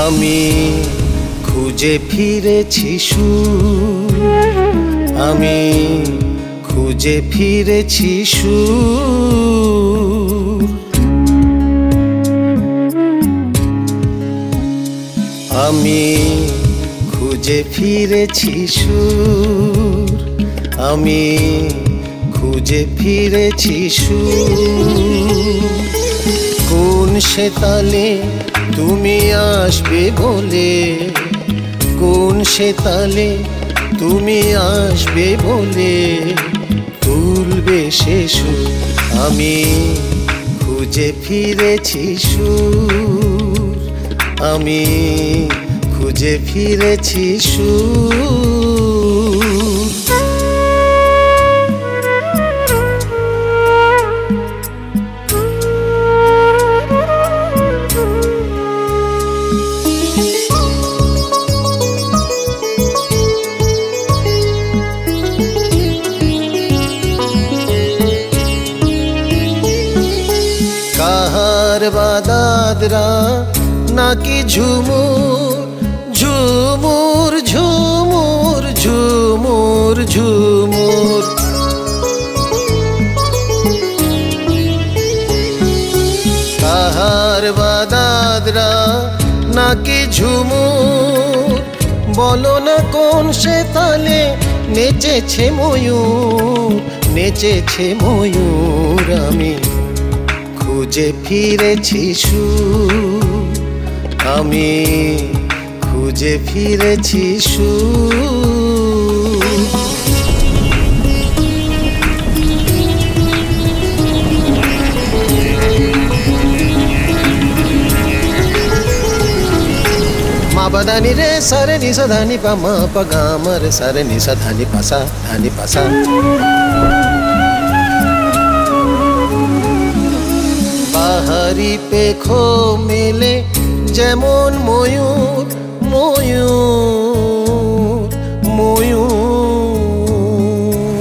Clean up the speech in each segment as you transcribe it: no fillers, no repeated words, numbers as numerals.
আমি খুঁজে ফিরেছি সুর, আমি খুঁজে ফিরেছি সুর। আমি খুঁজে ফিরেছি সুর, আমি খুঁজে ফিরেছি সুর। কোন সে তালে তুমি আসবে বলে, কোন সে তালে তুমি আসবে বলে তুলবে সে সুর। আমি খুঁজে ফিরেছি সুর, আমি খুঁজে ফিরেছি সুর। কাহার বাদাদরা নাকি ঝুমুর, ঝুমুর ঝুমুর ঝুমুর ঝুমুর। কাহার বাদাদরা নাকি ঝুমুর, বলো না কোন সে তালে নেচেছে ময়ূর, নেচেছে ময়ূর। আমি খুঁজে ফিরেছি সুর, আমি খুঁজে ফিরেছি সুর। মা বাদানি রে সারে নিসা ধানি পা মা পা গা মা রে সারে নিসা ধানি পাসা ধানি পাসা। বাহারি পেখো মেলে যেমন ময়ূর, ময়ূর ময়ূর।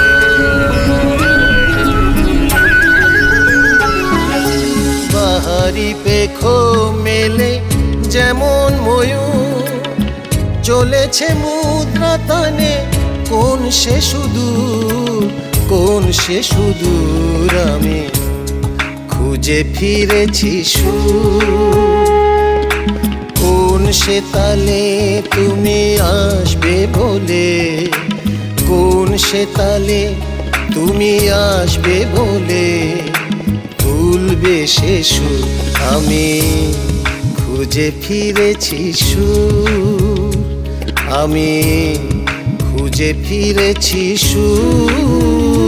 বাহারি পেখো মেলে যেমন ময়ূর, চলেছে মুদ্রা তানে কোন সে সুদূর, কোন সে সুদূর। আমি খুঁজে ফিরেছি সুর, কোন সে তালে তুমি আসবে বলে, কোন সে তালে তুমি আসবে বলে তুলবে সে সুর। আমি খুঁজে ফিরেছি সুর, আমি খুঁজে ফিরেছি সুর।